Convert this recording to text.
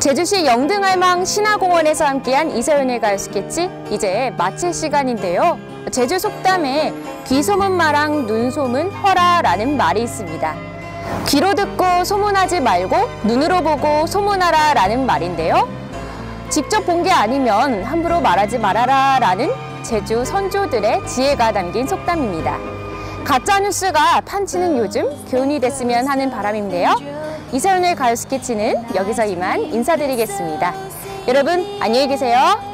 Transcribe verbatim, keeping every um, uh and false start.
제주시 영등할망 신화공원에서 함께한 이서연의 가요 스케치, 이제 마칠 시간인데요. 제주 속담에 귀 소문 마랑 눈 소문 허라 라는 말이 있습니다. 귀로 듣고 소문하지 말고 눈으로 보고 소문하라 라는 말인데요. 직접 본 게 아니면 함부로 말하지 말아라 라는 제주 선조들의 지혜가 담긴 속담입니다. 가짜뉴스가 판치는 요즘 교훈이 됐으면 하는 바람인데요. 이서연의 가요 스케치는 여기서 이만 인사드리겠습니다. 여러분 안녕히 계세요.